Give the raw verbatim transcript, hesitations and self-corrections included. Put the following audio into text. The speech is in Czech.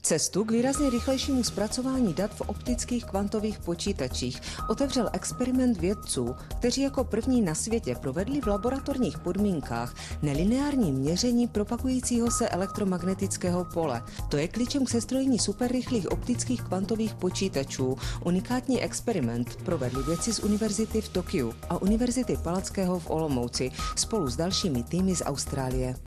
Cestu k výrazně rychlejšímu zpracování dat v optických kvantových počítačích otevřel experiment vědců, kteří jako první na světě provedli v laboratorních podmínkách nelineární měření propagujícího se elektromagnetického pole. To je klíčem k sestrojení superrychlých optických kvantových počítačů. Unikátní experiment provedli vědci z univerzity v Tokiu a univerzity Palackého v Olomouci spolu s dalšími týmy z Austrálie.